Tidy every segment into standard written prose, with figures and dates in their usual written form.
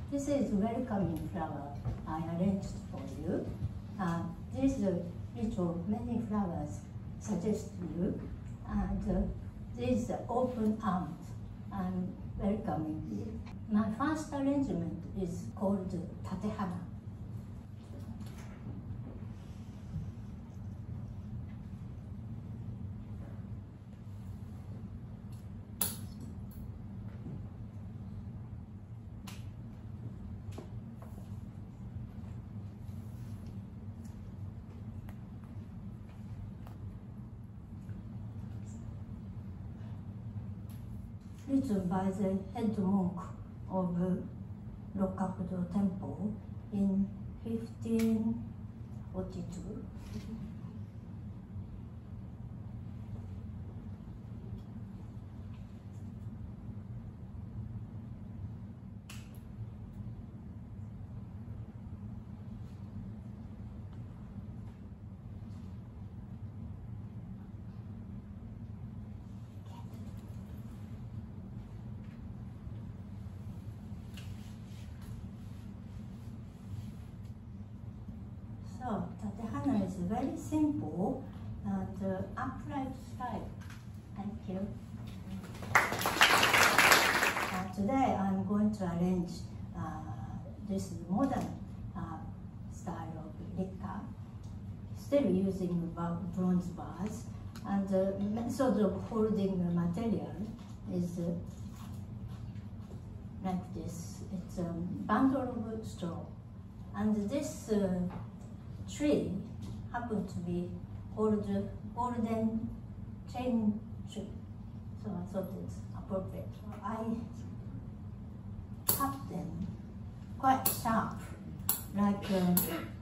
This is welcoming flower I arranged for you. These little many flowers suggest you, and these open arms and welcoming you. My first arrangement is called Tatehana. Written by the head monk of Rokkakudo Temple in 1542. So, Tatehana is very simple and upright style. Thank you. Today I'm going to arrange this modern style of rikka, still using bronze bars, and the method of holding the material is like this. It's a bundle of straw, and this tree happened to be golden chain tree, so I thought it's appropriate. So I cut them quite sharp, like a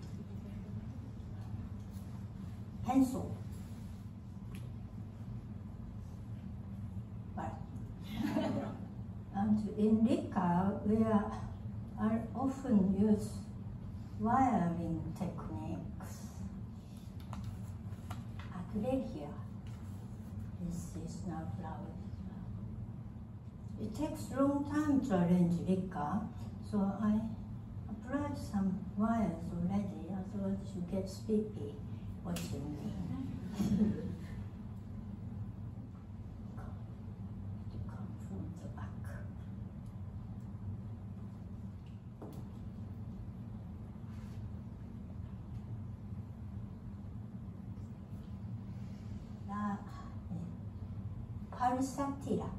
pencil. And in rikka, we are often use wiring techniques. Here, this is now flowers. It takes a long time to arrange rikka, so I applied some wires already, otherwise you get sleepy watching me. To come from the back. Pulsatilla.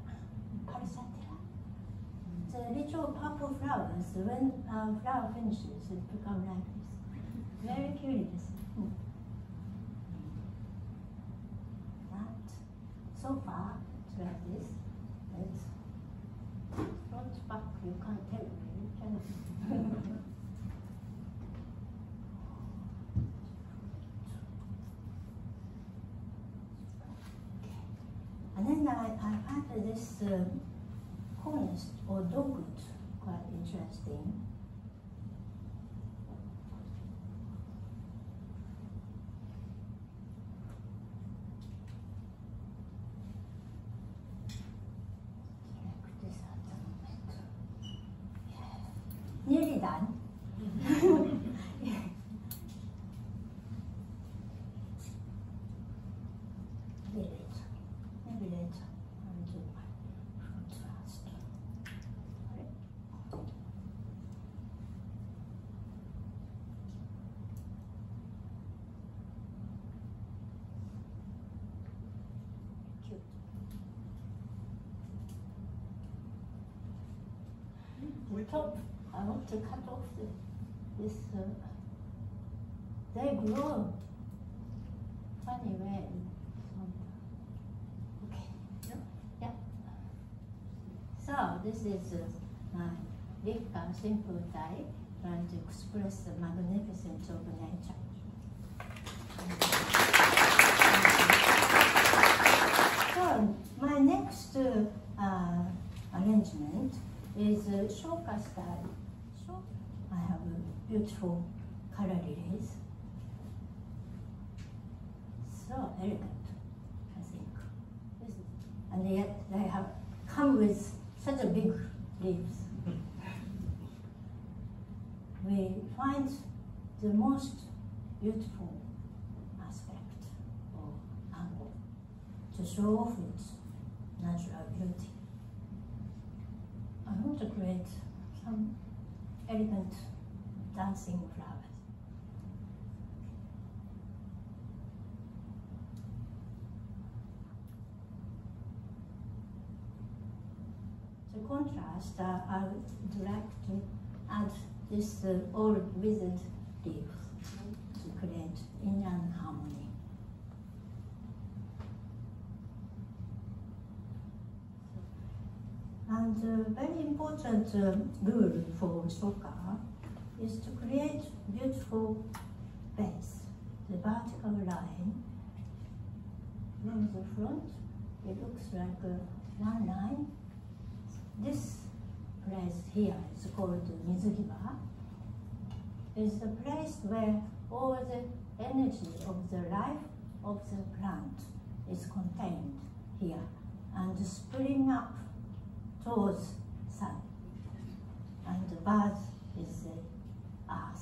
The little purple flowers, when flower finishes, it becomes like this. Very curious. That, so far, it's like this. It's front, back, you can't tell me. Can you? And then I added this cornice or dogwood, quite interesting. Select this at the moment. Yeah. Nearly done. Maybe later. I'll do my fruit first. Cute. The top, I want to cut off this. They grow funny way. So this is my rikka simple tie, trying to express the magnificence of nature. So my next arrangement is shoka style. So I have beautiful color relays. So elegant, I think. And yet they have come with such a big leaves. the most beautiful aspect of angle to show off its natural beauty. I want to create some elegant dancing flowers. To contrast, I would like to add this old withered leaf to create yin and harmony. And a very important rule for shoka is to create beautiful base, the vertical line. From the front, it looks like one line. This place here is called Mizugiba. It's the place where all the energy of the life of the plant is contained here and spring up towards sun. And the bird is the earth.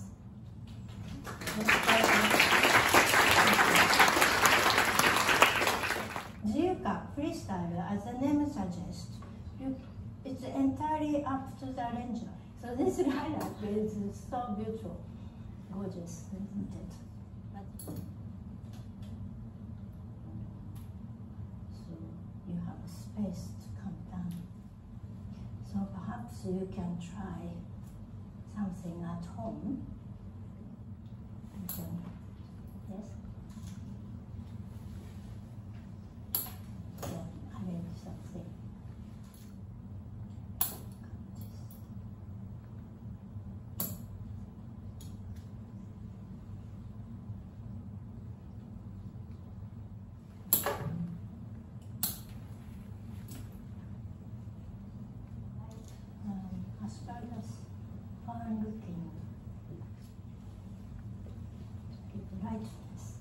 Jiuka freestyle, as the name suggests, it's entirely up to the arranger. So this lilac is so beautiful, gorgeous, isn't it? So you have space to come down. So perhaps you can try something at home. Yes? Yeah, arrange something. Asparagus, fine looking, give lightness.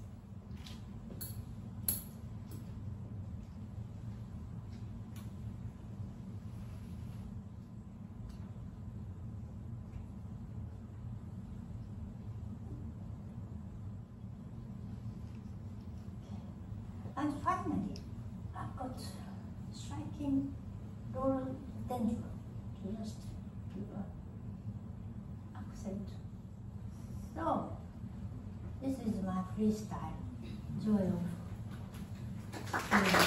And finally, I've got striking rhododendron to just give an accent. So, this is my freestyle, joy of